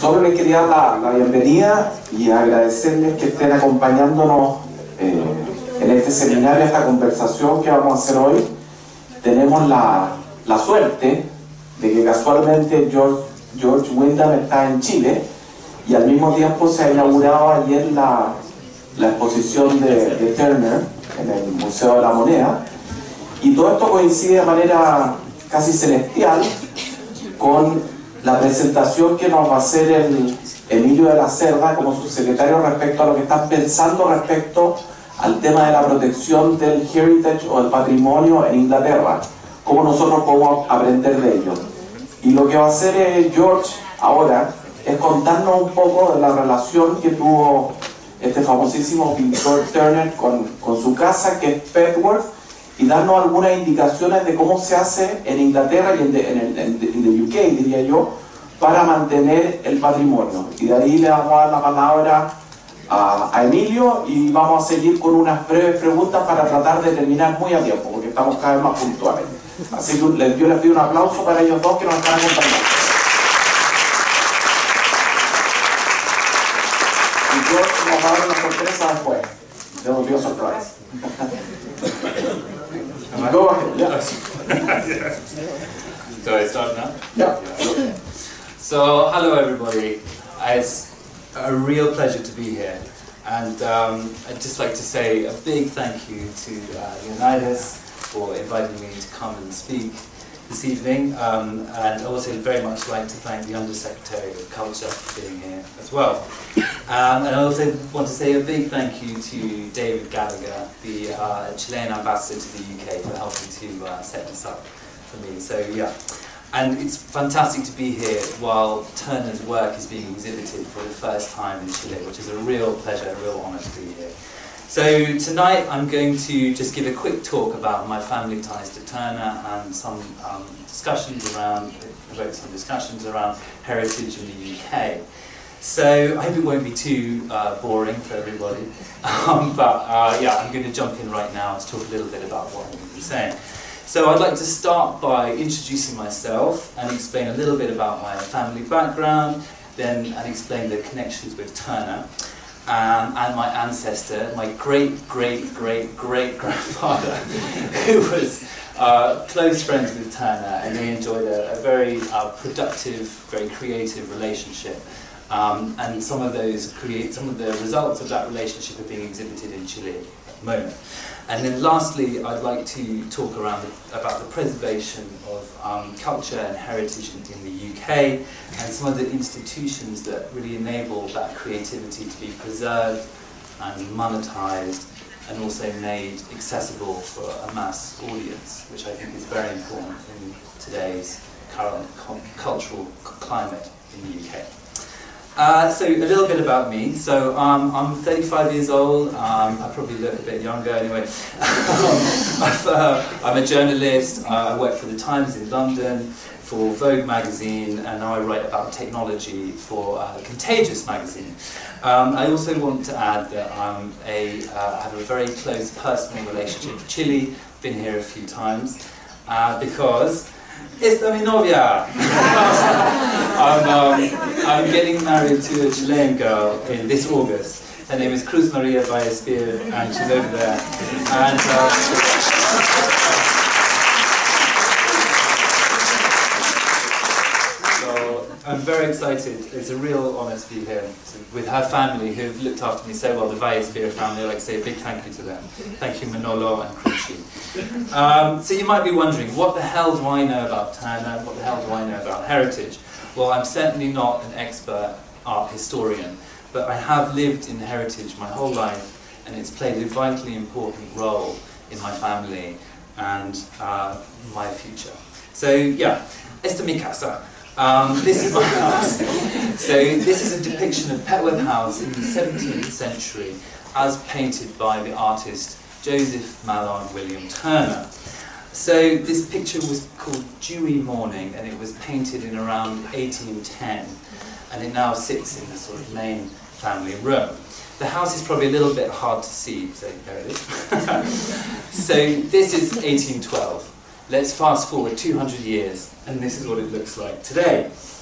Solo les quería dar la bienvenida y agradecerles que estén acompañándonos en este seminario, esta conversación que vamos a hacer hoy. Tenemos la suerte de que casualmente George Wyndham está en Chile y al mismo tiempo se ha inaugurado ayer la exposición de Turner en el Museo de la Moneda, y todo esto coincide de manera casi celestial con la presentación que nos va a hacer el Emilio de la Cerda como subsecretario respecto a lo que están pensando respecto al tema de la protección del heritage o del patrimonio en Inglaterra, cómo nosotros podemos aprender de ello. Y lo que va a hacer George ahora es contarnos un poco de la relación que tuvo este famosísimo pintor Turner con su casa, que es Petworth, y darnos algunas indicaciones de cómo se hace en Inglaterra y en el UK, diría yo, para mantener el patrimonio. Y de ahí le vamos a dar la palabra a Emilio y vamos a seguir con unas breves preguntas para tratar de terminar muy a tiempo, porque estamos cada vez más puntuales. Así que yo les pido un aplauso para ellos dos que nos están acompañando. Y George nos va a dar una sorpresa después. There will be a surprise. Go ahead. Yeah. So I start now? Yeah. Okay. So, hello everybody. It's a real pleasure to be here. And I'd just like to say a big thank you to Leonidas for inviting me to come and speak this evening. And I also very much like to thank the Undersecretary of Culture for being here as well. And I also want to say a big thank you to David Gallagher, the Chilean ambassador to the UK, for helping to set this up for me. So yeah, and it's fantastic to be here while Turner's work is being exhibited for the first time in Chile, which is a real pleasure, a real honour to be here. So tonight I'm going to just give a quick talk about my family ties to Turner and some discussions around heritage in the UK. So I hope it won't be too boring for everybody, yeah, I'm going to jump in right now to talk a little bit about what I'm going to be saying. So I'd like to start by introducing myself and explain a little bit about my family background, and explain the connections with Turner and my ancestor, my great-great-great-great-grandfather, who was close friends with Turner, and they enjoyed a very productive, very creative relationship. And some of the results of that relationship are being exhibited in Chile at the moment. And then lastly, I'd like to talk about the preservation of culture and heritage in the UK, and some of the institutions that really enable that creativity to be preserved and monetized and also made accessible for a mass audience, which I think is very important in today's current cultural climate in the UK. So a little bit about me. So I'm 35 years old. I probably look a bit younger anyway. I'm a journalist. I work for The Times in London, for Vogue magazine, and now I write about technology for Contagious magazine. I also want to add that I have a very close personal relationship with Chile. Been here a few times because esta mi novia! I'm getting married to a Chilean girl in this August. Her name is Cruz Maria Vallespir, and she's over there. And so I'm very excited. It's a real honour to be here with her family, who've looked after me so well, the Vallespir family. I'd like to say a big thank you to them. Thank you, Manolo and Cruci. So you might be wondering, what the hell do I know about Turner? What the hell do I know about heritage? Well, I'm certainly not an expert art historian, but I have lived in heritage my whole life, and it's played a vitally important role in my family and my future. So yeah, esta mi casa. This is my house. So this is a depiction of Petworth House in the 17th century as painted by the artist Joseph Mallon William Turner. So this picture was called Dewy Morning, and it was painted in around 1810, and it now sits in the sort of main family room. The house is probably a little bit hard to see, so there it is. So this is 1812. Let's fast forward 200 years, and this is what it looks like today.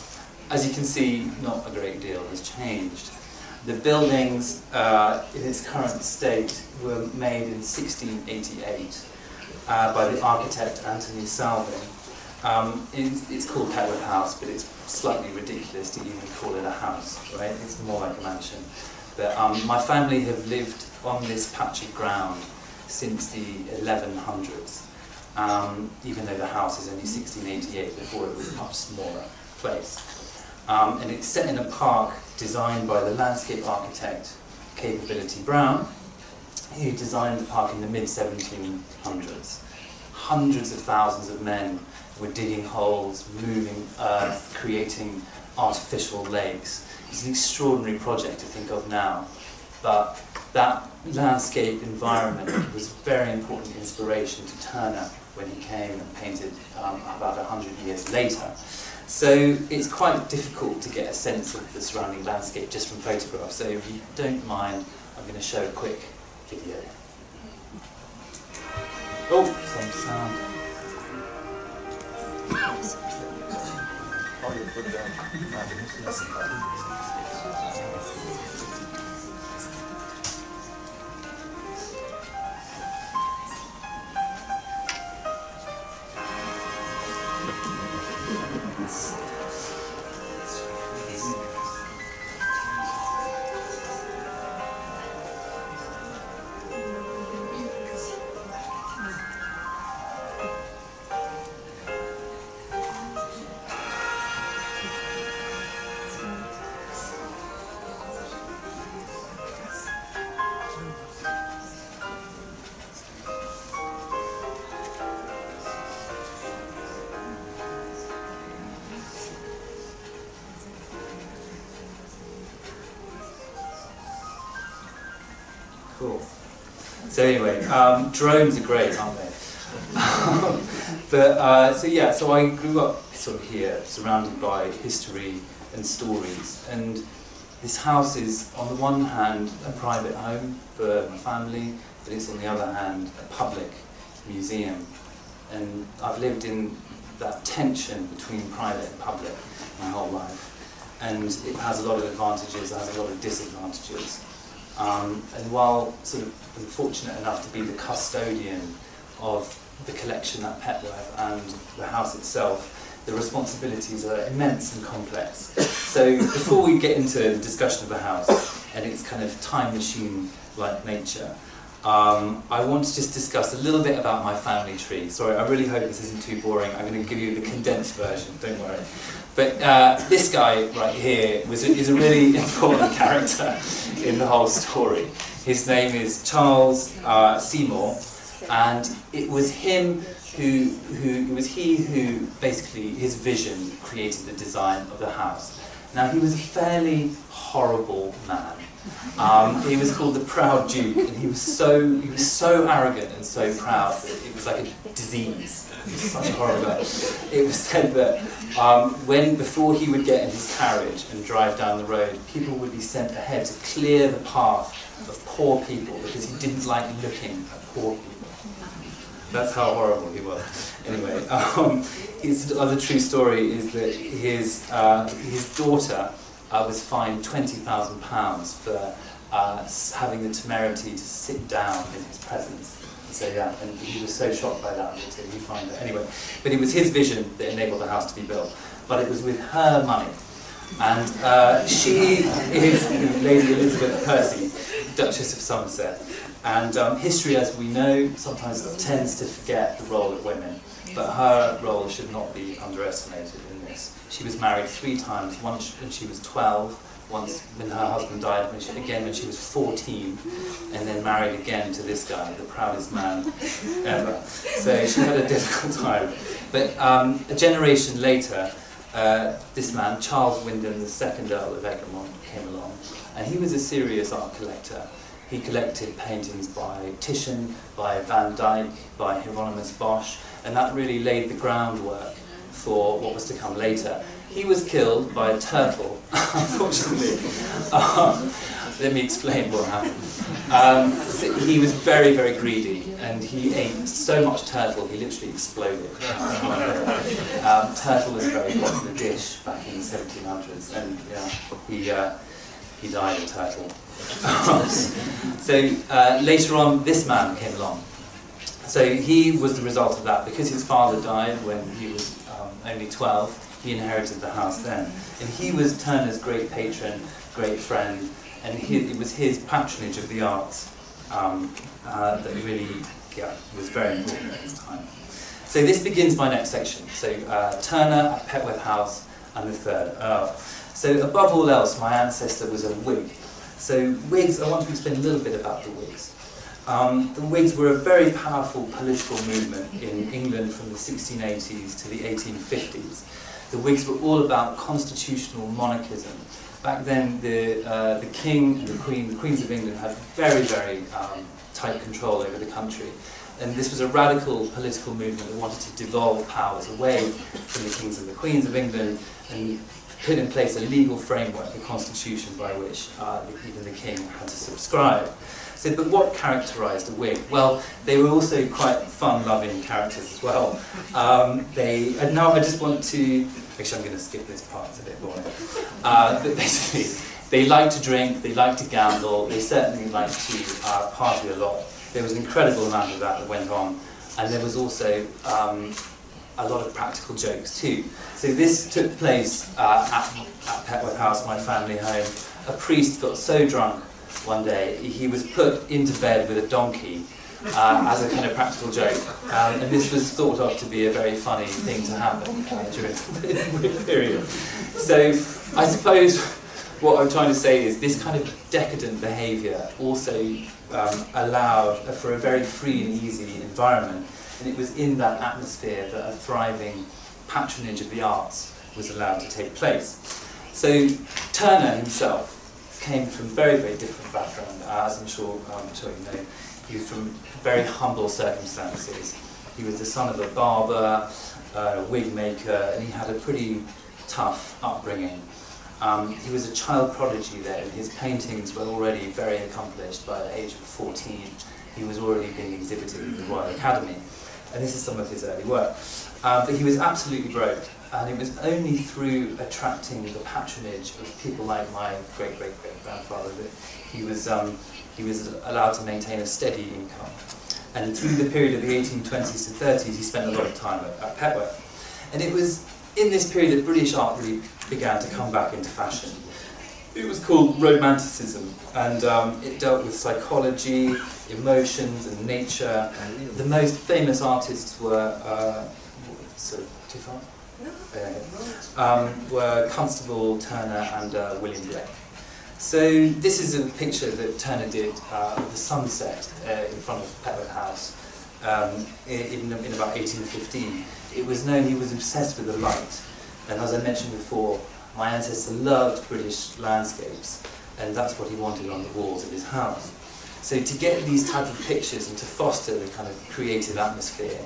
as you can see, not a great deal has changed. The buildings in its current state were made in 1688 by the architect Anthony Salvin. It's called Petworth House, but it's slightly ridiculous to even call it a house, right? It's more like a mansion. But my family have lived on this patch of ground since the 1100s, even though the house is only 1688, before it was a much smaller place. And it's set in a park designed by the landscape architect Capability Brown, who designed the park in the mid-1700s. Hundreds of thousands of men were digging holes, moving earth, creating artificial lakes. It's an extraordinary project to think of now, but that landscape environment was a very important inspiration to Turner when he came and painted about 100 years later. So it's quite difficult to get a sense of the surrounding landscape just from photographs. So if you don't mind, I'm going to show a quick video. Oh, some sound. Cool. So anyway, drones are great, aren't they? So I grew up sort of here, surrounded by history and stories, and this house is, on the one hand, a private home for my family, but it's on the other hand a public museum. And I've lived in that tension between private and public my whole life, and it has a lot of advantages, it has a lot of disadvantages. And while sort of I'm fortunate enough to be the custodian of the collection at Petworth and the house itself, the responsibilities are immense and complex. So before we get into the discussion of the house and its kind of time machine-like nature, I want to just discuss a little bit about my family tree. Sorry, I really hope this isn't too boring. I'm going to give you the condensed version, don't worry. But this guy right here is a really important character in the whole story. His name is Charles Seymour, and it was him who basically, his vision created the design of the house. Now, he was a fairly horrible man. He was called the Proud Duke, and he was so arrogant and so proud that it was like a disease. It was such a horrible guy. It was said that before he would get in his carriage and drive down the road, people would be sent ahead to clear the path of poor people because he didn't like looking at poor people. That's how horrible he was. Anyway, his other true story is that his daughter was fined £20,000 for having the temerity to sit down in his presence. So yeah, and he was so shocked by that he fined her. Anyway, but it was his vision that enabled the house to be built. But it was with her money. And she is Lady Elizabeth Percy, Duchess of Somerset. And history, as we know, sometimes tends to forget the role of women. But her role should not be underestimated in this. She was married 3 times, once when she was 12, once when her husband died, when she was 14, and then married again to this guy, the proudest man ever. So she had a difficult time. But a generation later, this man, Charles Wyndham, the 2nd Earl of Egremont, came along, and he was a serious art collector. He collected paintings by Titian, by Van Dyck, by Hieronymus Bosch, and that really laid the groundwork for what was to come later. He was killed by a turtle, unfortunately. Let me explain what happened. So he was very, very greedy, and he ate so much turtle he literally exploded. Turtle was a very popular dish back in the 1700s, and he died of turtle. So later on, this man came along. So he was the result of that. Because his father died when he was only 12, he inherited the house then. And he was Turner's great patron, great friend, and it was his patronage of the arts that really was very important at his time. So this begins my next section. So Turner at Petworth House and the third Earl. So above all else, my ancestor was a Whig. So Whigs, I want to explain a little bit about the Whigs. The Whigs were a very powerful political movement in England from the 1680s to the 1850s. The Whigs were all about constitutional monarchism. Back then, the King and the Queens of England had very, very tight control over the country. And this was a radical political movement that wanted to devolve powers away from the Kings and the Queens of England and put in place a legal framework, a constitution by which even the King had to subscribe. So, but what characterised a Whig? Well, they were also quite fun-loving characters as well. And now I just want to... Actually, I'm going to skip this part, it's a bit boring. But basically, they liked to drink, they liked to gamble, they certainly liked to party a lot. There was an incredible amount of that went on. And there was also a lot of practical jokes too. So this took place at Petworth House, my family home. A priest got so drunk one day, he was put into bed with a donkey as a kind of practical joke. And this was thought of to be a very funny thing to happen during the period. So I suppose what I'm trying to say is this kind of decadent behaviour also allowed for a very free and easy environment. And it was in that atmosphere that a thriving patronage of the arts was allowed to take place. So Turner himself came from very, very different background, as I'm sure you know. He was from very humble circumstances. He was the son of a barber, a wig maker, and he had a pretty tough upbringing. He was a child prodigy there, and his paintings were already very accomplished. By the age of 14, he was already being exhibited at the Royal Academy. And this is some of his early work. But he was absolutely broke, and it was only through attracting the patronage of people like my great-great-great-grandfather that he was allowed to maintain a steady income. And through the period of the 1820s to 30s, he spent a lot of time at Petworth. And it was in this period that British art really began to come back into fashion. It was called Romanticism, and it dealt with psychology, emotions, and nature. The most famous artists were were Constable, Turner, and William Blake. So this is a picture that Turner did of the sunset in front of Petworth House in about 1815. It was known he was obsessed with the light, and as I mentioned before, my ancestor loved British landscapes, and that's what he wanted on the walls of his house. So to get these type of pictures and to foster the kind of creative atmosphere,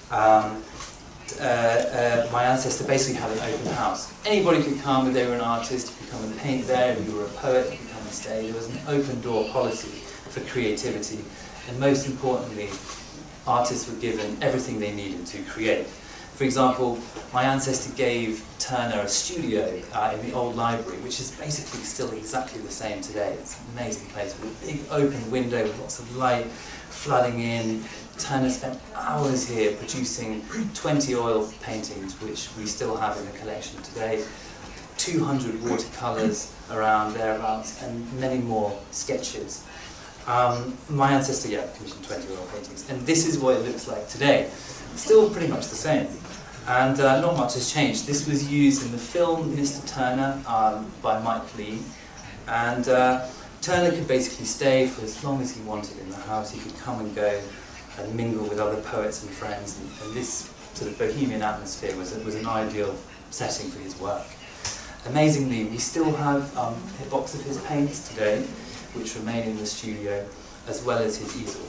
my ancestor basically had an open house. Anybody could come if they were an artist, you could come and paint there. If you were a poet, you could come and stay. There was an open door policy for creativity, and most importantly, artists were given everything they needed to create. For example, my ancestor gave Turner a studio in the old library, which is basically still exactly the same today. It's an amazing place with a big open window with lots of light flooding in. Turner spent hours here producing 20 oil paintings, which we still have in the collection today, 200 watercolours around thereabouts, and many more sketches. My ancestor, commissioned 20 oil paintings, and this is what it looks like today. Still pretty much the same, and not much has changed. This was used in the film Mr. Turner by Mike Leigh, and Turner could basically stay for as long as he wanted in the house. He could come and go and mingle with other poets and friends, and this sort of bohemian atmosphere was an ideal setting for his work. Amazingly, we still have a box of his paints today, which remain in the studio, as well as his easel.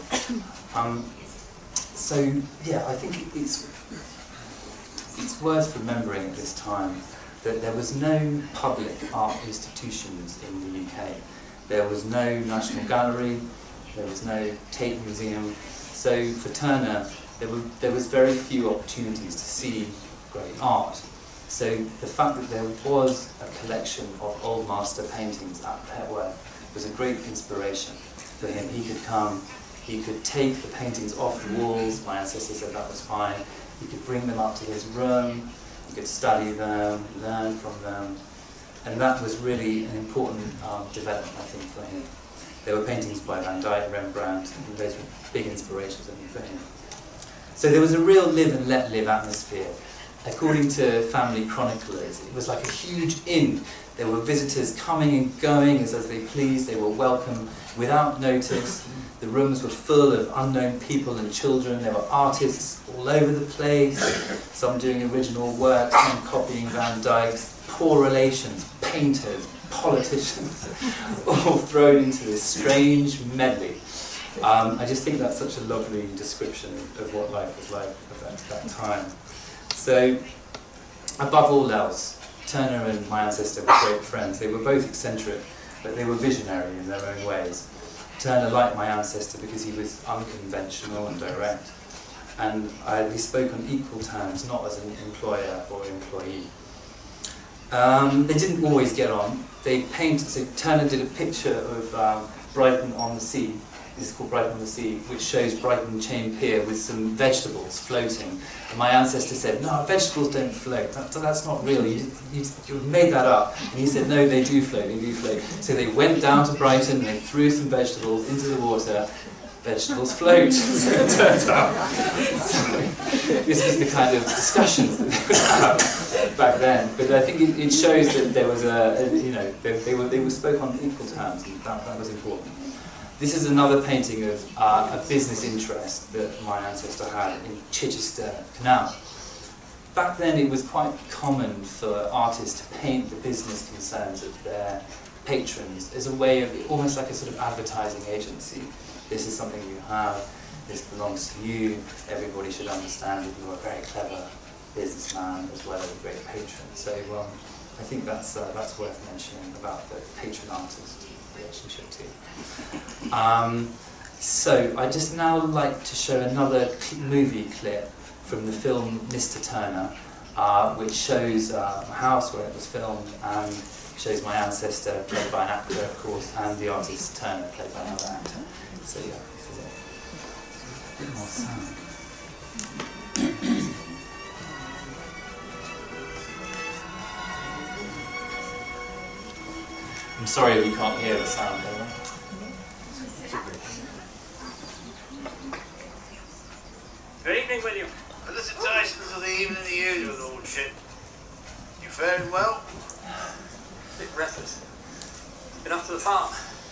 So yeah, I think it's worth remembering at this time that there was no public art institutions in the UK. There was no National Gallery, there was no Tate Museum, so for Turner there was very few opportunities to see great art. So the fact that there was a collection of old master paintings at Petworth was a great inspiration for him. He could come, he could take the paintings off the walls, my ancestor said that was fine, he could bring them up to his room, he could study them, learn from them, and that was really an important development, I think, for him. There were paintings by Van Dyck, Rembrandt, and those were big inspirations, I think, for him. So there was a real live and let live atmosphere. According to family chroniclers, it was like a huge inn. There were visitors coming and going as they pleased. They were welcome without notice. The rooms were full of unknown people and children. There were artists all over the place, some doing original work, some copying Van Dyck's, poor relations, painters, politicians, all thrown into this strange medley. I just think that's such a lovely description of what life was like at that time. So, above all else, Turner and my ancestor were great friends. They were both eccentric, but they were visionary in their own ways. Turner liked my ancestor because he was unconventional and direct, and we spoke on equal terms, not as an employer or employee. They didn't always get on. They painted, so Turner did a picture of Brighton on the Sea. This is called Brighton on the Sea, which shows Brighton Chain Pier with some vegetables floating. And my ancestor said, no, vegetables don't float. That's not real. You made that up. And he said, no, they do float. They do float. So they went down to Brighton, they threw some vegetables into the water. Vegetables float, so it turns out. So this was the kind of discussions that they would have back then. But I think it shows that there was they were spoke on equal terms, and that was important. This is another painting of a business interest that my ancestor had in Chichester Canal. Back then it was quite common for artists to paint the business concerns of their patrons as a way of, almost like a sort of advertising agency. This is something you have, this belongs to you, everybody should understand that you're a very clever businessman as well as a great patron. So I think that's worth mentioning about the patron-artist relationship too. So I'd just now like to show another movie clip from the film Mr. Turner, which shows a house where it was filmed and shows my ancestor, played by an actor of course, and the artist Turner, played by another actor. So yeah, this is it. A bit more sound. I'm sorry we can't hear the sound, though. Good evening, William. Felicitations of the evening to you, Lordship. You faring well? A bit breathless. Been up to the farm.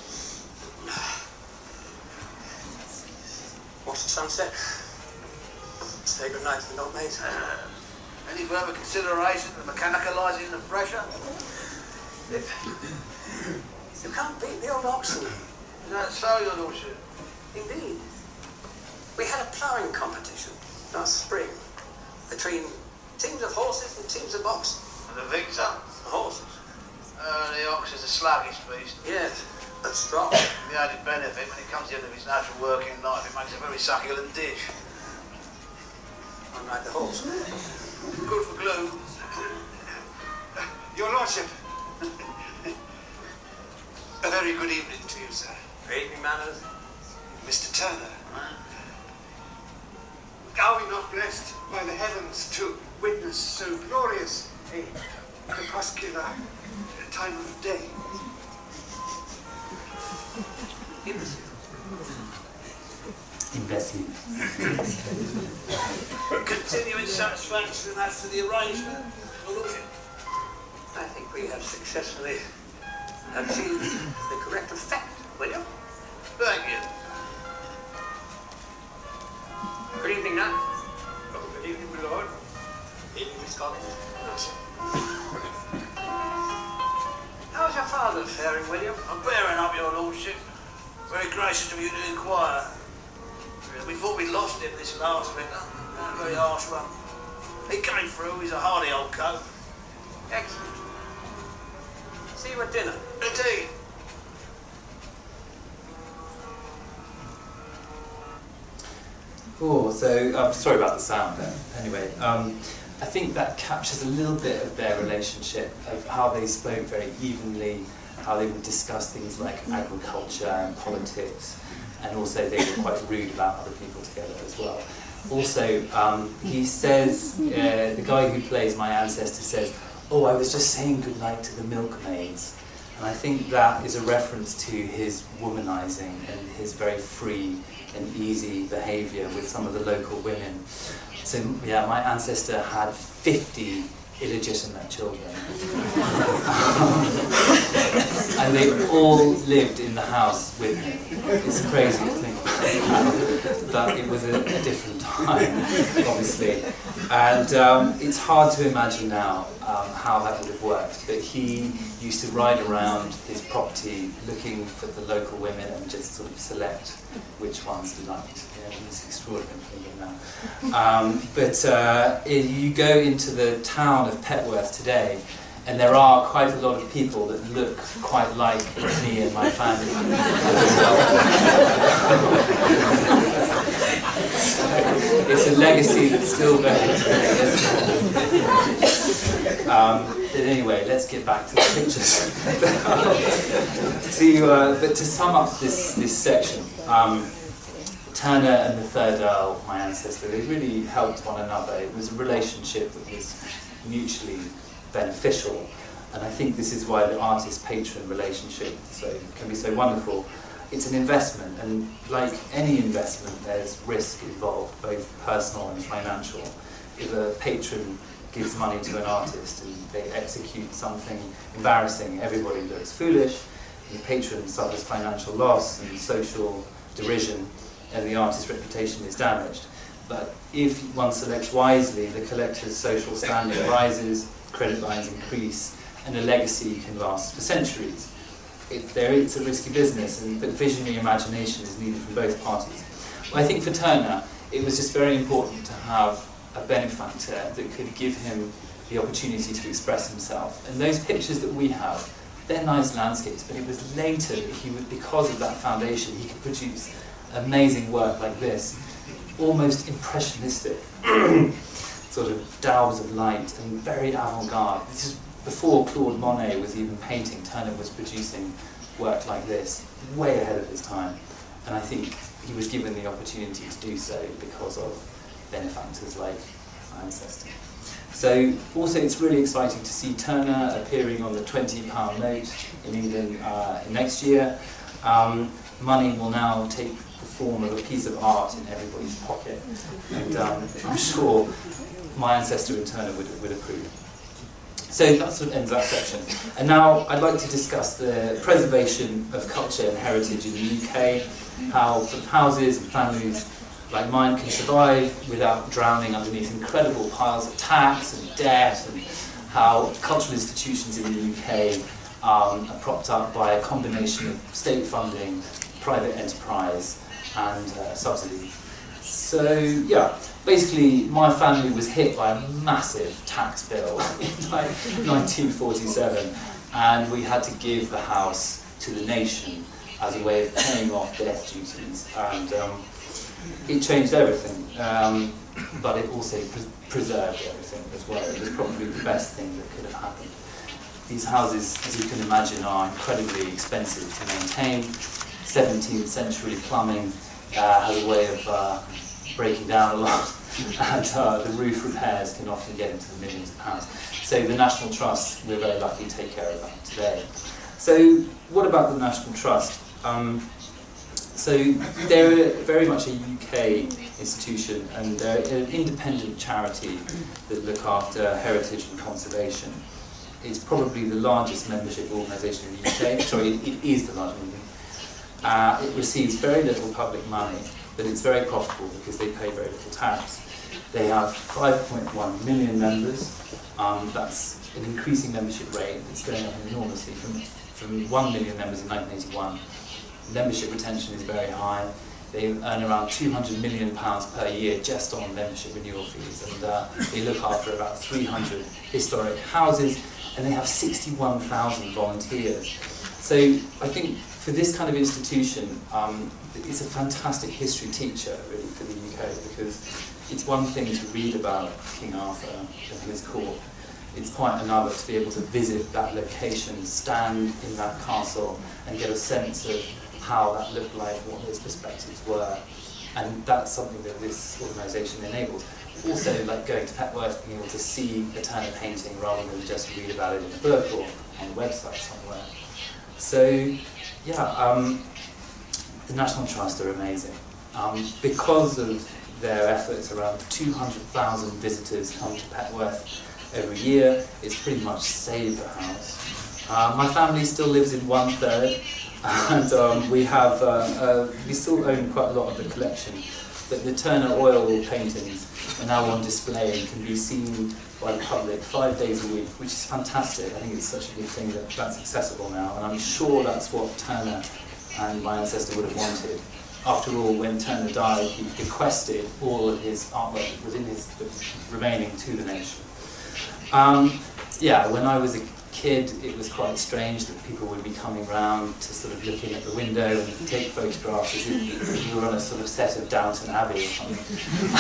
Watch the sunset. Say good night to the old mate. Any further consideration of mechanicalising the pressure? You can't beat the old oxen. Is that so, Your Lordship? Indeed. We had a ploughing competition last spring between teams of horses and teams of oxen. And the victor? The horses. The ox is a sluggish beast. Yes, but strong. The added benefit, when it comes to the end of his natural working life, it makes a very succulent dish. Unlike the horse. Good for glue. Your Lordship. A very good evening to you, sir. Good evening, manners. Mr. Turner. Are we not blessed by the heavens to witness so glorious a crepuscular time of day? Imbecile. Continuing satisfaction as to the arrangement, Your Lordship. I think we have successfully achieved the correct effect, William. Thank you. Good evening, Nat. Good evening, my lord. Evening, Miss Collins. How's your father faring, William? I'm bearing up, Your Lordship. Very gracious of you to inquire. We thought we'd lost him this last winter. A very harsh one. He came through, he's a hardy old coat. Excellent. See you at dinner. Indeed. Cool. So sorry about the sound there. Anyway, I think that captures a little bit of their relationship, of how they spoke very evenly, how they would discuss things like agriculture and politics, and also they were quite rude about other people together as well. Also, he says, the guy who plays my ancestor says, "Oh, I was just saying goodnight to the milkmaids." And I think that is a reference to his womanizing and his very free and easy behaviour with some of the local women. So yeah, my ancestor had 50 illegitimate children. And they all lived in the house with him. It's crazy to think about, but it was a different time, obviously. And it's hard to imagine now how that would have worked, but he used to ride around his property looking for the local women and just sort of select which ones he liked. Yeah, it's extraordinary thinking now. But you go into the town of Petworth today, and there are quite a lot of people that look quite like me and my family. It's a legacy that's still very but anyway, let's get back to the pictures. But to sum up this section, Turner and the third Earl, my ancestor, they really helped one another. It was a relationship that was mutually beneficial, and I think this is why the artist-patron relationship can be so wonderful. It's an investment, and like any investment, there's risk involved, both personal and financial. If a patron gives money to an artist and they execute something embarrassing, everybody looks foolish, and the patron suffers financial loss and social derision, and the artist's reputation is damaged. But if one selects wisely, the collector's social standing rises, credit lines increase, and a legacy can last for centuries. It's a risky business, but visionary imagination is needed from both parties. Well, I think for Turner, it was just very important to have a benefactor that could give him the opportunity to express himself. And those pictures that we have, they're nice landscapes, but it was later that he would, because of that foundation, he could produce amazing work like this, almost impressionistic, sort of daubs of light and very avant-garde. This is before Claude Monet was even painting. Turner was producing work like this, way ahead of his time. And I think he was given the opportunity to do so because of benefactors like my ancestor. So also it's really exciting to see Turner appearing on the £20 note in England next year. Money will now take the form of a piece of art in everybody's pocket, and I'm sure my ancestor and Turner would approve. So that sort of ends that section. And now I'd like to discuss the preservation of culture and heritage in the UK, how sort of houses and families like mine can survive without drowning underneath incredible piles of tax and debt, and how cultural institutions in the UK are propped up by a combination of state funding, private enterprise, and subsidy. So yeah, basically my family was hit by a massive tax bill in like 1947, and we had to give the house to the nation as a way of paying off death duties, and it changed everything, but it also preserved everything as well. It was probably the best thing that could have happened. These houses, as you can imagine, are incredibly expensive to maintain. 17th century plumbing has a way of breaking down a lot, and the roof repairs can often get into the millions of pounds. So the National Trust, we're very lucky to take care of that today. So what about the National Trust? So they're very much a UK institution, and they're an independent charity that look after heritage and conservation. It's probably the largest membership organisation in the UK. Sorry, it is the largest membership. It receives very little public money, but it's very profitable because they pay very little tax. They have 5.1 million members. That's an increasing membership rate. It's going up enormously from 1 million members in 1981. Membership retention is very high. They earn around £200 million per year just on membership renewal fees, and they look after about 300 historic houses, and they have 61,000 volunteers. So I think for this kind of institution, it's a fantastic history teacher, really, for the UK, because it's one thing to read about King Arthur and his court. It's quite another to be able to visit that location, stand in that castle, and get a sense of how that looked like, what those perspectives were. And that's something that this organisation enables. Also, like going to Petworth, being able to see the Turner painting rather than just read about it in a book or on a website somewhere. So, yeah, the National Trust are amazing. Because of their efforts, around 200,000 visitors come to Petworth every year. It's pretty much saved the house. My family still lives in 1/3, and we still own quite a lot of the collection. But the Turner oil paintings are now on display and can be seen by the public 5 days a week, which is fantastic. I think it's such a good thing that that's accessible now, and I'm sure that's what Turner and my ancestor would have wanted. After all, when Turner died, he bequested all of his artwork that was in his remaining to the nation. Yeah, when I was a kid, it was quite strange that people would be coming round to sort of look in at the window and take photographs as if we were on a sort of set of Downton Abbey or something.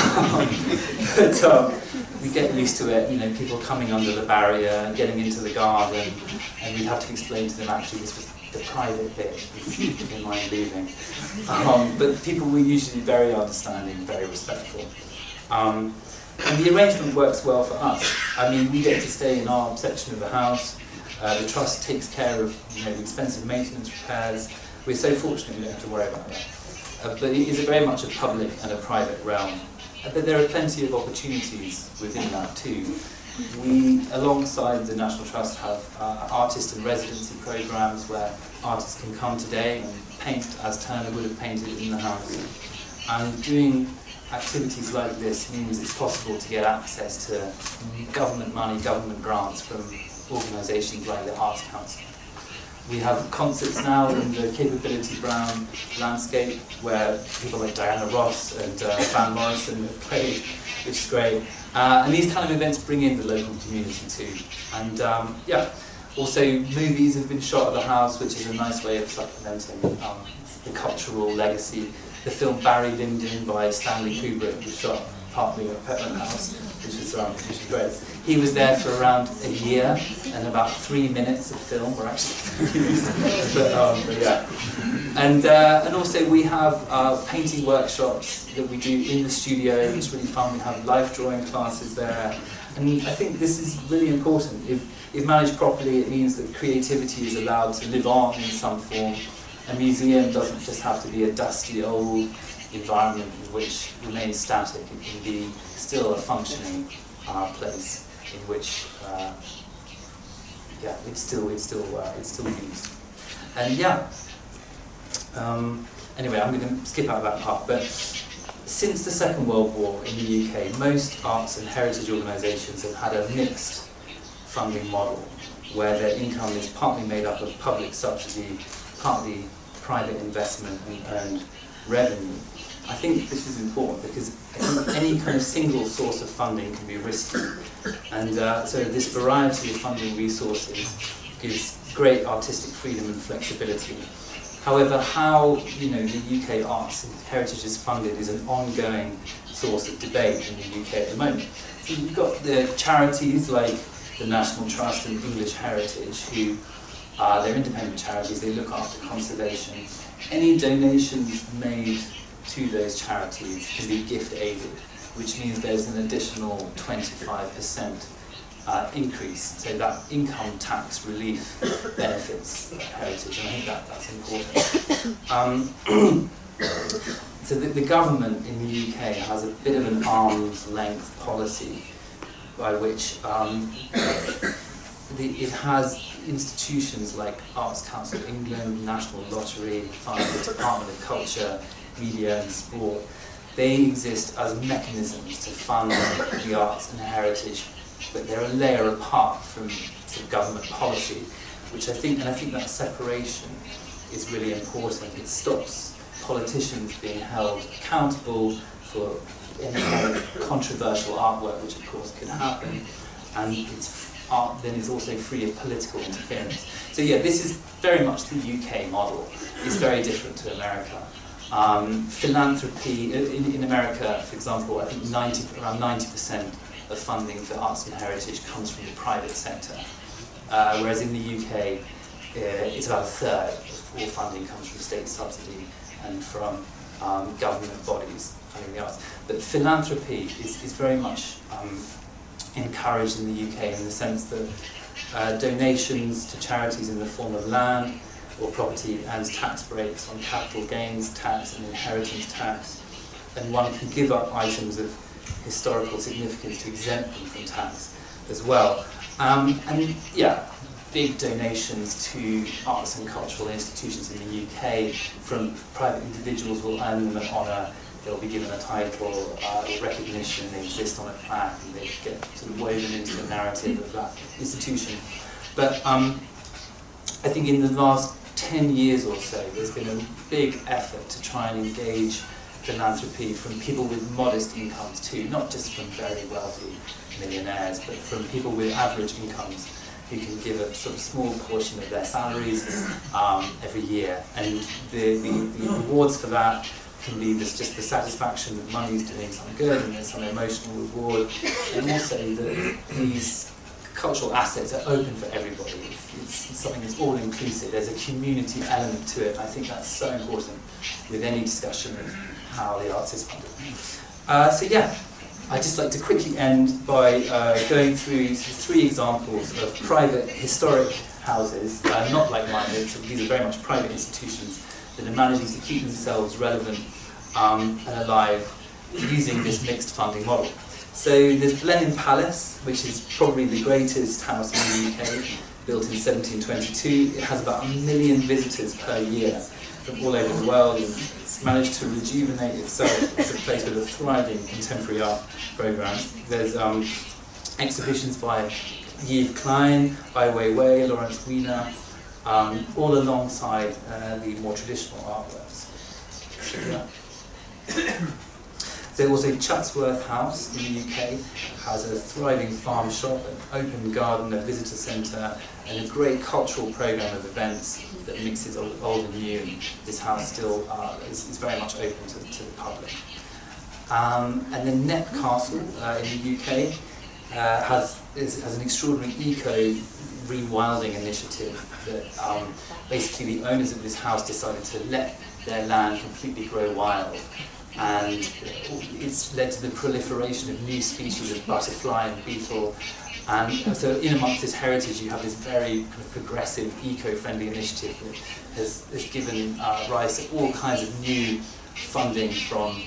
But we get used to it, you know, people coming under the barrier and getting into the garden, and we'd have to explain to them actually this was the private bit, if you didn't mind leaving. But people were usually very understanding, very respectful. And the arrangement works well for us. I mean, we get to stay in our section of the house. The Trust takes care of, you know, the expensive maintenance repairs. We're so fortunate we don't have to worry about that. But it is very much a public and a private realm. But there are plenty of opportunities within that too. We, alongside the National Trust, have artist and residency programs where artists can come today and paint as Turner would have painted in the house. And doing activities like this means it's possible to get access to government money, government grants from organisations like the Arts Council. We have concerts now in the Capability Brown landscape where people like Diana Ross and Van Morrison have played, which is great. And these kind of events bring in the local community too. And yeah, also movies have been shot at the house, which is a nice way of supplementing the cultural legacy. The film Barry Lyndon by Stanley Kubrick was shot partly at Petworth House, which is great. He was there for around a year, and about 3 minutes of film were actually used. But yeah. And also we have painting workshops that we do in the studio. It's really fun. We have life drawing classes there. And I think this is really important. If managed properly, it means that creativity is allowed to live on in some form. A museum doesn't just have to be a dusty old environment which remains static. It can be still a functioning place in which, yeah, it's still used. And yeah. Anyway, I'm going to skip out that part. But since the Second World War in the UK, most arts and heritage organisations have had a mixed funding model, where their income is partly made up of public subsidy, partly private investment and earned revenue. I think this is important because any kind of single source of funding can be risky, and so this variety of funding resources gives great artistic freedom and flexibility. However, how the UK arts and heritage is funded is an ongoing source of debate in the UK at the moment. So you've got the charities like the National Trust and English Heritage, who they're independent charities, they look after conservation. Any donations made to those charities can be gift aided, which means there's an additional 25% increase, so that income tax relief benefits heritage, and I think that's important. So the government in the UK has a bit of an arm's length policy by which it has institutions like Arts Council England, National Lottery Fund, the Department of Culture, Media and Sport. They exist as mechanisms to fund the arts and heritage, but they're a layer apart from sort of government policy, which I think that separation is really important. It stops politicians being held accountable for any kind of controversial artwork, which of course can happen, and it's art then is also free of political interference. So yeah, this is very much the UK model. It's very different to America. Philanthropy, in America, for example, I think around 90% of funding for arts and heritage comes from the private sector. Whereas in the UK, it's about a third of all funding comes from state subsidy and from government bodies funding the arts. But philanthropy is very much encouraged in the UK in the sense that donations to charities in the form of land or property and tax breaks on capital gains tax and inheritance tax, and one can give up items of historical significance to exempt them from tax as well. And yeah, big donations to arts and cultural institutions in the UK from private individuals will earn them an honour, they'll be given a title, recognition, they exist on a plaque, and they get sort of woven into the narrative of that institution. But I think in the last 10 years or so, there's been a big effort to try and engage philanthropy from people with modest incomes too, not just from very wealthy millionaires, but from people with average incomes who can give a sort of small portion of their salaries every year. And the rewards for that can be just the satisfaction that money is doing some good, and there's some emotional reward, and also that these cultural assets are open for everybody. It's something that's all-inclusive. There's a community element to it. I think that's so important with any discussion of how the arts is funded. So yeah, I'd just like to quickly end by going through 3 examples of private historic houses, not like mine. These are very much private institutions that are managing to keep themselves relevant and alive using this mixed funding model. So there's Blenheim Palace, which is probably the greatest house in the UK, built in 1722. It has about 1 million visitors per year from all over the world, and it's managed to rejuvenate itself as a place with a thriving contemporary art program. There's exhibitions by Yves Klein, Ai Weiwei, Lawrence Weiner, all alongside the more traditional artworks. So, yeah. There's also Chatsworth House in the UK, has a thriving farm shop, an open garden, a visitor centre, and a great cultural programme of events that mixes old and new. And this house still is very much open to the public. And then Knepp Castle in the UK has an extraordinary eco-rewilding initiative that basically the owners of this house decided to let their land completely grow wild. And it's led to the proliferation of new species of butterfly and beetle. And so in amongst this heritage, you have this very kind of progressive, eco-friendly initiative that has given rise to all kinds of new funding from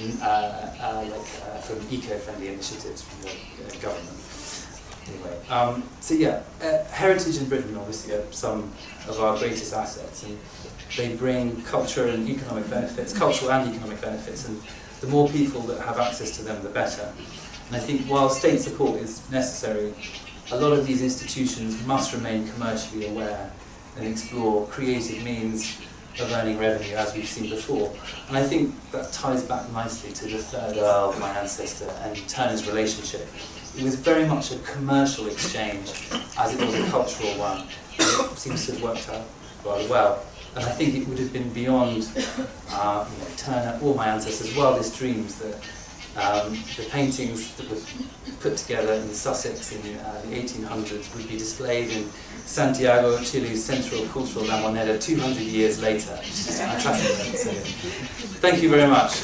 eco-friendly initiatives from the government. Anyway, so yeah, heritage in Britain obviously are some of our greatest assets, and they bring culture and economic benefits, cultural and economic benefits, and the more people that have access to them, the better. And I think while state support is necessary, a lot of these institutions must remain commercially aware and explore creative means of earning revenue, as we've seen before. And I think that ties back nicely to the third Earl, my ancestor, and Turner's relationship. It was very much a commercial exchange, as it was a cultural one. And it seems to have worked out rather well. And I think it would have been beyond Turner or my ancestors' wildest dreams that the paintings that were put together in Sussex in the 1800s would be displayed in Santiago, Chile's Central Cultural La Moneda 200 years later. It's just fantastic. So, thank you very much.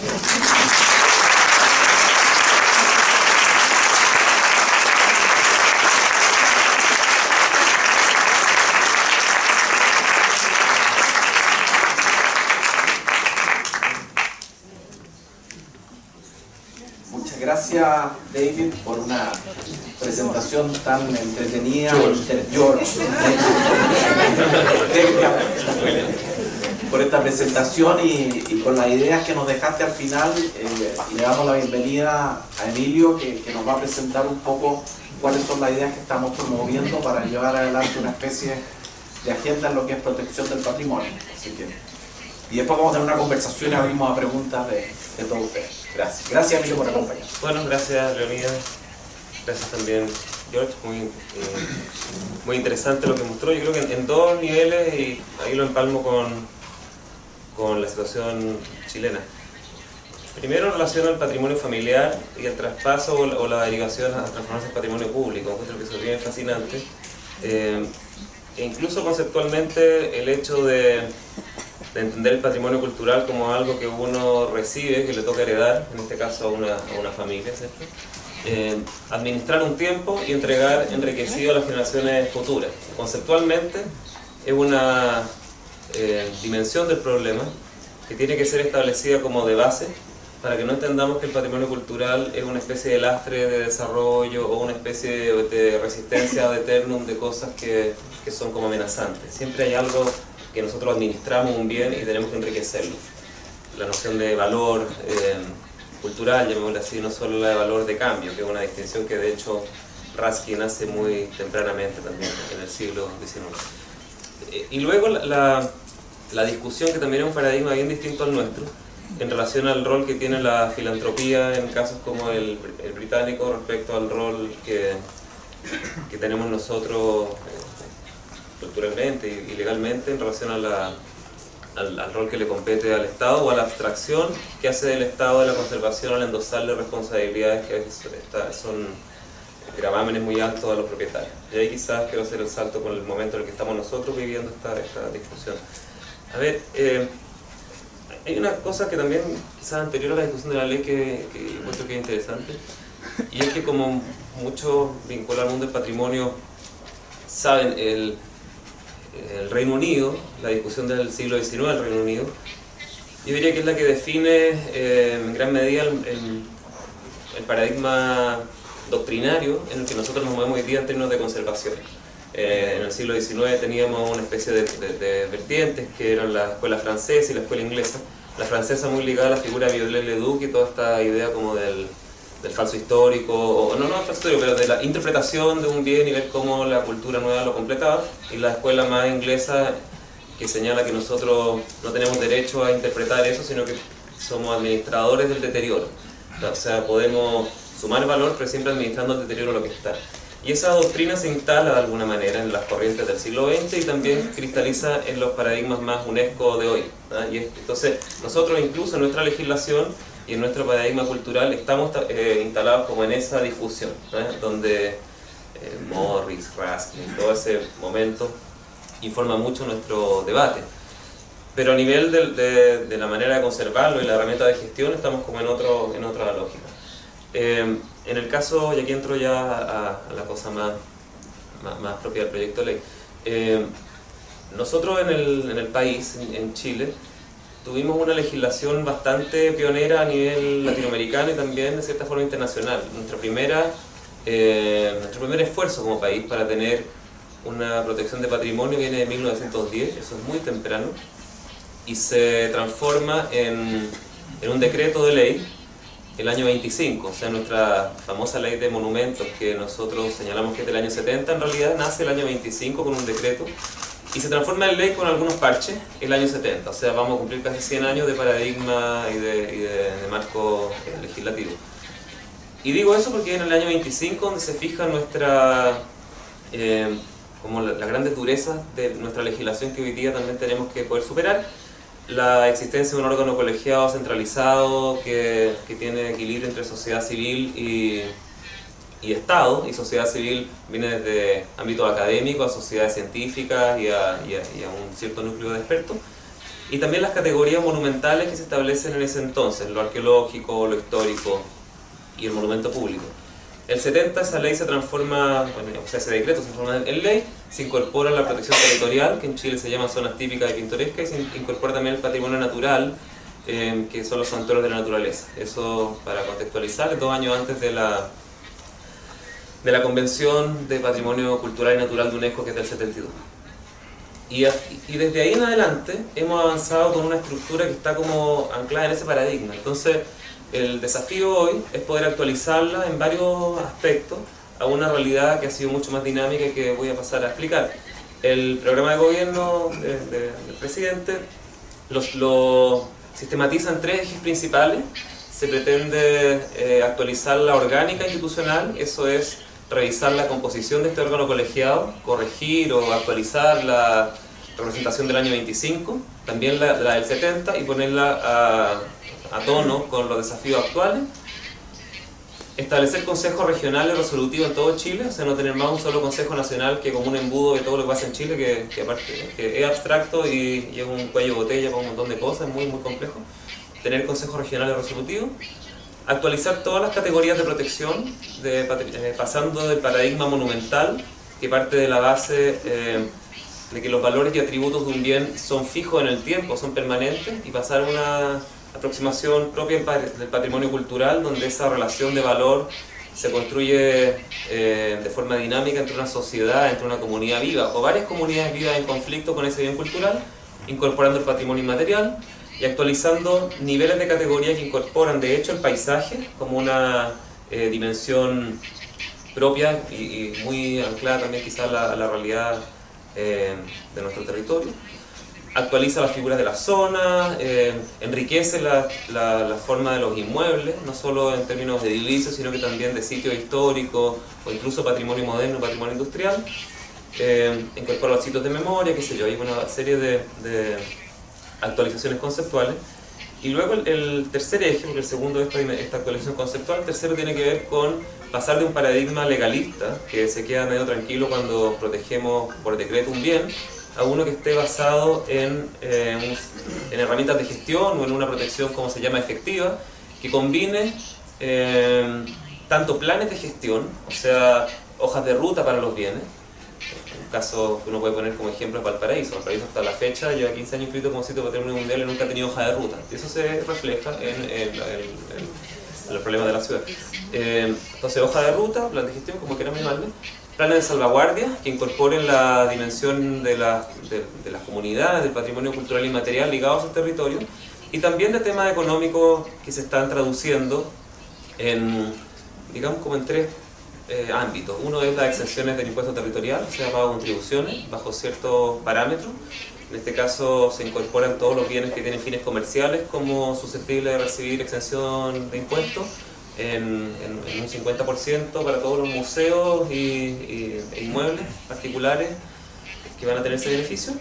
Gracias, David, por una presentación tan entretenida. Por esta presentación y con las ideas que nos dejaste al final. Y le damos la bienvenida a Emilio, que nos va a presentar un poco cuáles son las ideas que estamos promoviendo para llevar adelante una especie de agenda en lo que es protección del patrimonio. Así que, y después vamos a tener una conversación y abrimos a preguntas de todos ustedes. Gracias. Gracias, Emilio, por acompañarnos. Bueno, gracias, Leonidas. Gracias también George, muy interesante lo que mostró. Yo creo que en dos niveles, y ahí lo empalmo con la situación chilena. Primero, en relación al patrimonio familiar y el traspaso o la derivación a transformarse en patrimonio público, encuentro que eso es bien fascinante. E incluso conceptualmente el hecho de entender el patrimonio cultural como algo que uno recibe, que le toca heredar, en este caso a una familia, ¿cierto? Administrar un tiempo y entregar enriquecido a las generaciones futuras. Conceptualmente es una dimensión del problema que tiene que ser establecida como de base, para que no entendamos que el patrimonio cultural es una especie de lastre de desarrollo o una especie de resistencia ad eternum de cosas que son como amenazantes. Siempre hay algo que nosotros administramos, un bien, y tenemos que enriquecerlo. La noción de valor cultural, llamémoslo así, no solo la de valor de cambio, que es una distinción que de hecho Raskin hace muy tempranamente también, en el siglo XIX. Y luego la discusión, que también es un paradigma bien distinto al nuestro, en relación al rol que tiene la filantropía en casos como el británico respecto al rol que tenemos nosotros culturalmente y legalmente en relación al rol que le compete al Estado, o a la abstracción que hace del Estado de la conservación al endosarle responsabilidades que a veces son gravámenes muy altos a los propietarios. Y ahí quizás quiero hacer el salto con el momento en el que estamos nosotros viviendo esta discusión. A ver, hay una cosa que también quizás anterior a la discusión de la ley que encuentro que es interesante, y es que como muchos vinculados al mundo del patrimonio saben, el Reino Unido, la discusión del siglo XIX del Reino Unido, yo diría que es la que define en gran medida el paradigma doctrinario en el que nosotros nos movemos hoy día en términos de conservación. En el siglo XIX teníamos una especie de vertientes que eran la escuela francesa y la escuela inglesa. La francesa muy ligada a la figura de Viollet-le-Duc y toda esta idea como del falso histórico, o no falso histórico, pero de la interpretación de un bien y ver cómo la cultura nueva lo completaba. Y la escuela más inglesa, que señala que nosotros no tenemos derecho a interpretar eso, sino que somos administradores del deterioro. O sea, podemos sumar valor, pero siempre administrando el deterioro de lo que está. Y esa doctrina se instala de alguna manera en las corrientes del siglo XX y también cristaliza en los paradigmas más UNESCO de hoy, ¿no? Y entonces, nosotros incluso en nuestra legislación y en nuestro paradigma cultural estamos instalados como en esa difusión, ¿no? Donde Morris, Raskin, todo ese momento informa mucho nuestro debate. Pero a nivel de la manera de conservarlo y la herramienta de gestión estamos como en otra lógica. En el caso, y aquí entro ya a la cosa más propia del proyecto de ley, nosotros en el país, en Chile, tuvimos una legislación bastante pionera a nivel latinoamericano y también de cierta forma internacional. Nuestro primer esfuerzo como país para tener una protección de patrimonio viene de 1910, eso es muy temprano, y se transforma en un decreto de ley el año 25, o sea, nuestra famosa ley de monumentos que nosotros señalamos que es del año 70, en realidad nace el año 25 con un decreto y se transforma en ley con algunos parches el año 70, o sea, vamos a cumplir casi 100 años de paradigma y de marco legislativo. Y digo eso porque en el año 25 donde se fija nuestra, como las grandes durezas de nuestra legislación que hoy día también tenemos que poder superar, la existencia de un órgano colegiado centralizado que tiene equilibrio entre sociedad civil y Estado, y sociedad civil viene desde ámbitos académicos a sociedades científicas y a un cierto núcleo de expertos, y también las categorías monumentales que se establecen en ese entonces, lo arqueológico, lo histórico y el monumento público. El 70 esa ley se transforma, o sea, ese decreto se transforma en ley, se incorpora la protección territorial, que en Chile se llama zonas típicas y pintorescas, y se incorpora también el patrimonio natural, que son los santuarios de la naturaleza. Eso, para contextualizar, 2 años antes de la Convención de Patrimonio Cultural y Natural de UNESCO, que es del 72. Y desde ahí en adelante hemos avanzado con una estructura que está como anclada en ese paradigma. Entonces, el desafío hoy es poder actualizarla en varios aspectos a una realidad que ha sido mucho más dinámica y que voy a pasar a explicar. El programa de gobierno del presidente lo sistematiza en 3 ejes principales. Se pretende actualizar la orgánica institucional, eso es revisar la composición de este órgano colegiado, corregir o actualizar la representación del año 25, también la del 70, y ponerla a tono con los desafíos actuales. Establecer consejos regionales resolutivos en todo Chile, o sea, no tener más un solo consejo nacional que como un embudo de todo lo que pasa en Chile, que aparte que es abstracto y es un cuello de botella con un montón de cosas, es muy complejo. Tener consejos regionales resolutivos. Actualizar todas las categorías de protección, pasando del paradigma monumental, que parte de la base de que los valores y atributos de un bien son fijos en el tiempo, son permanentes, y pasar a una aproximación propia del patrimonio cultural, donde esa relación de valor se construye de forma dinámica entre una sociedad, entre una comunidad viva, o varias comunidades vivas en conflicto con ese bien cultural, incorporando el patrimonio inmaterial y actualizando niveles de categoría que incorporan de hecho el paisaje como una dimensión propia y muy anclada también quizás a la realidad de nuestro territorio. Actualiza las figuras de la zona, enriquece la forma de los inmuebles, no solo en términos de edilicios, sino que también de sitios históricos o incluso patrimonio moderno, patrimonio industrial. Incorpora los sitios de memoria, qué sé yo, hay una serie de actualizaciones conceptuales. Y luego el tercer eje, porque el segundo es esta actualización conceptual, el tercero tiene que ver con pasar de un paradigma legalista, que se queda medio tranquilo cuando protegemos por decreto un bien, a uno que esté basado en herramientas de gestión o en una protección, como se llama, efectiva, que combine tanto planes de gestión, o sea, hojas de ruta para los bienes. Un caso que uno puede poner como ejemplo es Valparaíso. Valparaíso hasta la fecha lleva 15 años inscrito como sitio patrimonio mundial y nunca ha tenido hoja de ruta. Y eso se refleja en los problemas de la ciudad. Entonces, hoja de ruta, plan de gestión, como quieran llamarle. Planes de salvaguardia que incorporen la dimensión de las comunidades, del patrimonio cultural y material ligados al territorio, y también de temas económicos que se están traduciendo en, digamos, como en tres ámbitos. Uno es las exenciones del impuesto territorial, o sea, pago contribuciones bajo ciertos parámetros. En este caso se incorporan todos los bienes que tienen fines comerciales como susceptibles de recibir exención de impuestos, en un 50% para todos los museos e inmuebles particulares que van a tener ese beneficio.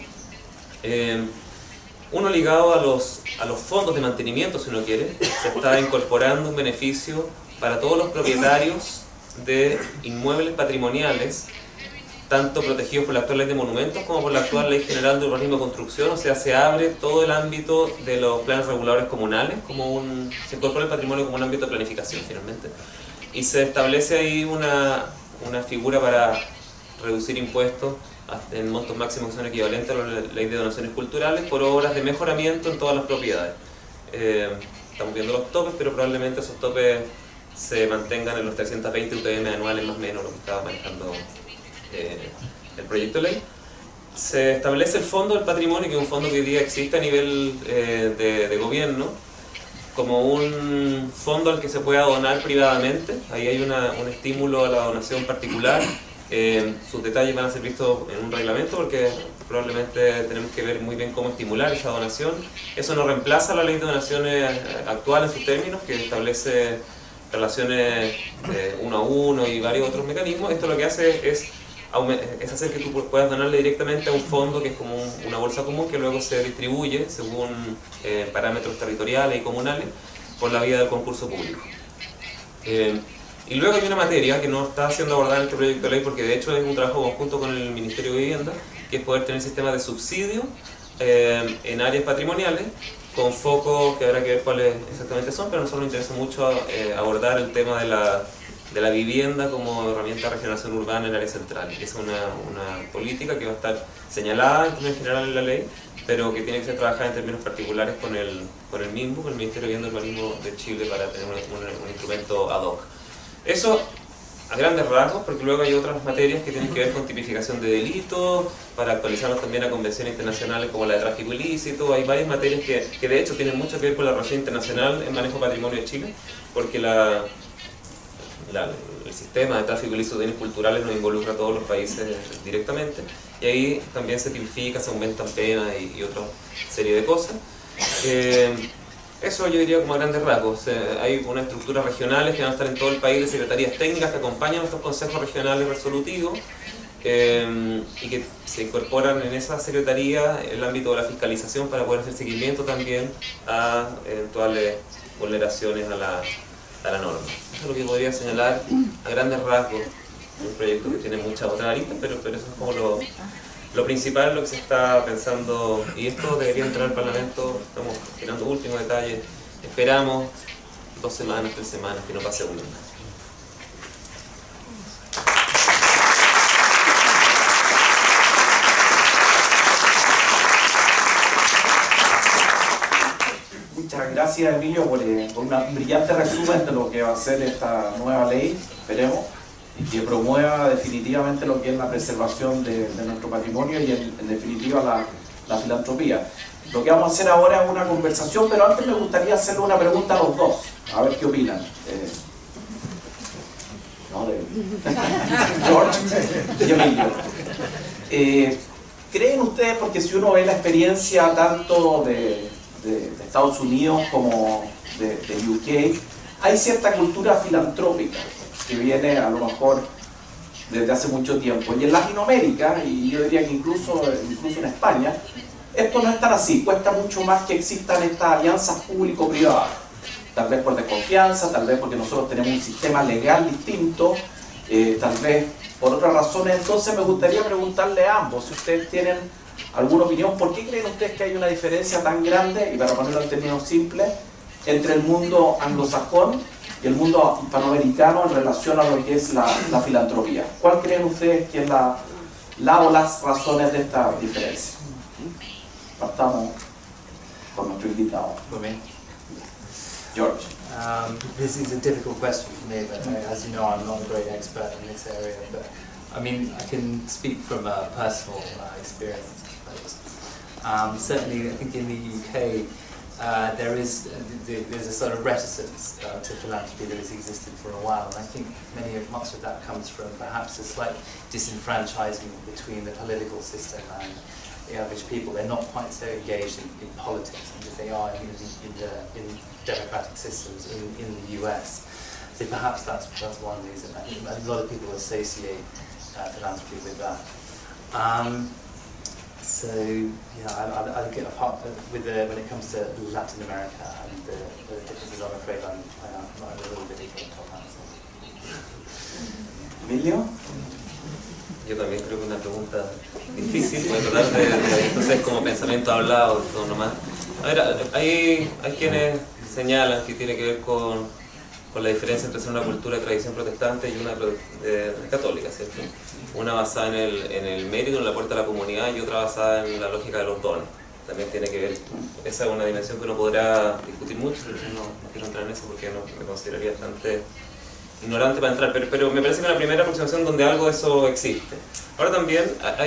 Uno ligado a los fondos de mantenimiento, si uno quiere, se está incorporando un beneficio para todos los propietarios de inmuebles patrimoniales, tanto protegidos por la actual ley de monumentos como por la actual ley general de urbanismo y construcción. O sea, se abre todo el ámbito de los planes reguladores comunales, se incorpora el patrimonio como un ámbito de planificación finalmente, y se establece ahí una figura para reducir impuestos en montos máximos que son equivalentes a la ley de donaciones culturales por obras de mejoramiento en todas las propiedades. Estamos viendo los topes, pero probablemente esos topes se mantengan en los 320 UTM anuales más o menos, lo que estaba manejando el proyecto de ley. Se establece el Fondo del Patrimonio, que es un fondo que hoy día existe a nivel de gobierno, como un fondo al que se pueda donar privadamente. Ahí hay un estímulo a la donación particular. Sus detalles van a ser vistos en un reglamento porque probablemente tenemos que ver muy bien cómo estimular esa donación. Eso no reemplaza la ley de donaciones actual en sus términos, que establece relaciones uno a uno y varios otros mecanismos. Esto lo que hace es hacer que tú puedas donarle directamente a un fondo que es como una bolsa común que luego se distribuye según parámetros territoriales y comunales por la vía del concurso público. Y luego hay una materia que no está siendo abordada en este proyecto de ley porque de hecho es un trabajo conjunto con el Ministerio de Vivienda, que es poder tener sistemas de subsidio en áreas patrimoniales con foco que habrá que ver cuáles exactamente son, pero a nosotros nos interesa mucho abordar el tema de la vivienda como herramienta de regeneración urbana en área central. Es una política que va a estar señalada en términos generales en la ley, pero que tiene que ser trabajada en términos particulares con el MIMBU, con el Ministerio de Vivienda y Urbanismo de Chile, para tener un instrumento ad hoc. Eso a grandes rasgos, porque luego hay otras materias que tienen que ver con tipificación de delitos, para actualizarnos también a convenciones internacionales como la de tráfico ilícito. Hay varias materias que de hecho tienen mucho que ver con la relación internacional en manejo patrimonio de Chile, porque el sistema de tráfico ilícito de bienes culturales nos involucra a todos los países directamente, y ahí también se tipifica, se aumentan penas y otra serie de cosas. Eso yo diría como a grandes rasgos. Hay unas estructuras regionales que van a estar en todo el país de secretarías técnicas que acompañan a estos consejos regionales resolutivos y que se incorporan en esa secretaría el ámbito de la fiscalización para poder hacer seguimiento también a eventuales vulneraciones a la norma. Eso es lo que podría señalar a grandes rasgos. Un proyecto que tiene muchas otras aristas, pero eso es como lo principal, lo que se está pensando, y esto debería entrar al Parlamento. Estamos esperando últimos detalles, esperamos 2 semanas, 3 semanas, que no pase un mes. Muchas gracias, Emilio, por un brillante resumen de lo que va a ser esta nueva ley, esperemos, y que promueva definitivamente lo que es la preservación de nuestro patrimonio y en definitiva la filantropía. Lo que vamos a hacer ahora es una conversación, pero antes me gustaría hacerle una pregunta a los dos, a ver qué opinan. George y Emilio. ¿Creen ustedes, porque si uno ve la experiencia tanto de Estados Unidos como de UK, hay cierta cultura filantrópica que viene a lo mejor desde hace mucho tiempo, y en Latinoamérica, y yo diría que incluso en España, esto no es tan así, cuesta mucho más que existan estas alianzas público-privadas, tal vez por desconfianza, tal vez porque nosotros tenemos un sistema legal distinto, tal vez por otras razones. Entonces me gustaría preguntarle a ambos, si ustedes tienen alguna opinión, ¿por qué creen ustedes que hay una diferencia tan grande, y para ponerlo en términos simples, entre el mundo anglosajón y el mundo hispanoamericano en relación a lo que es la filantropía? ¿Cuál creen ustedes que es la o las razones de esta diferencia? Partamos con nuestro invitado. George. This is a difficult question for me, but as you know, I'm not a great expert in this area. But I mean, I can speak from a personal experience. Certainly, I think in the UK, there's a sort of reticence to philanthropy that has existed for a while, and I think much of that comes from perhaps a slight disenfranchisement between the political system and the average people. They're not quite so engaged in politics as they are in democratic systems in the US. So perhaps that's one reason. I think a lot of people associate philanthropy with that. So yeah, I get apart with when it comes to Latin America and the differences. I'm afraid I'm a little bit ignorant on that. Emilio. Yo también creo que es una pregunta difícil, voy a tratar de entonces como pensamiento hablado nomás. A ver, hay quienes señalan que tiene que ver con la diferencia entre ser una cultura de tradición protestante y una católica, ¿cierto? Una basada en el mérito, en la aporte a la comunidad, y otra basada en la lógica de los dones. También tiene que ver, esa es una dimensión que uno podrá discutir mucho, pero no quiero entrar en eso porque no me consideraría bastante ignorante para entrar, pero me parece que es una primera aproximación donde algo de eso existe. Ahora también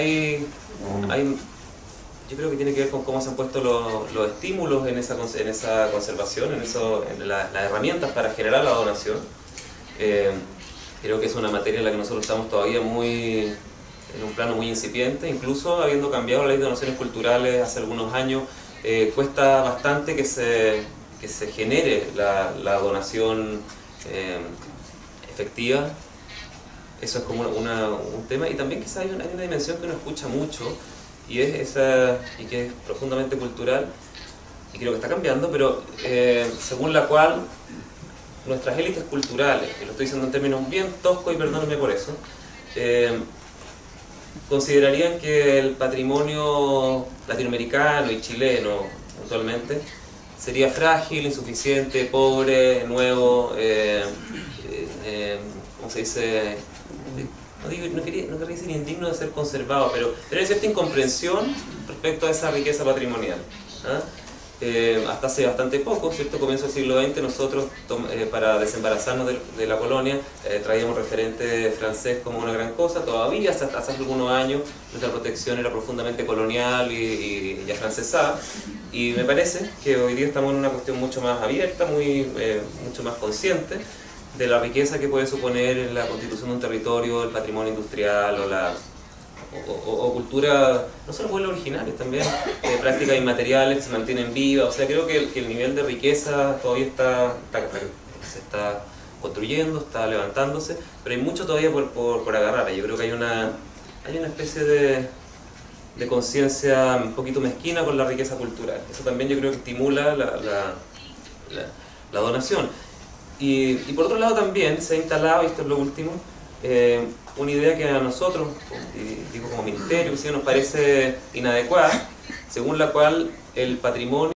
yo creo que tiene que ver con cómo se han puesto los estímulos en esa conservación, en las herramientas para generar la donación. Creo que es una materia en la que nosotros estamos todavía en un plano muy incipiente, incluso habiendo cambiado la ley de donaciones culturales hace algunos años, cuesta bastante que se genere la donación efectiva. Eso es como un tema, y también quizás hay una dimensión que uno escucha mucho, y que es profundamente cultural, y creo que está cambiando, pero según la cual nuestras élites culturales, y lo estoy diciendo en términos bien toscos y perdónenme por eso, considerarían que el patrimonio latinoamericano y chileno actualmente sería frágil, insuficiente, pobre, nuevo, ¿cómo se dice? No quería decir indigno de ser conservado, pero hay cierta incomprensión respecto a esa riqueza patrimonial. Hasta hace bastante poco, ¿cierto? Comienzo del siglo XX, nosotros para desembarazarnos de la colonia traíamos referente francés como una gran cosa. Todavía hasta hace algunos años nuestra protección era profundamente colonial y afrancesada, y me parece que hoy día estamos en una cuestión mucho más abierta, mucho más consciente de la riqueza que puede suponer la constitución de un territorio, el patrimonio industrial o cultura, no solo pueblos originarios, también prácticas inmateriales que se mantienen vivas. O sea, creo que el nivel de riqueza todavía se está construyendo, está levantándose, pero hay mucho todavía por agarrar. Yo creo que hay una especie de conciencia un poquito mezquina con la riqueza cultural. Eso también yo creo que estimula la donación. Y por otro lado también se ha instalado, y esto es lo último, una idea que a nosotros, digo como ministerio, nos parece inadecuada, según la cual el patrimonio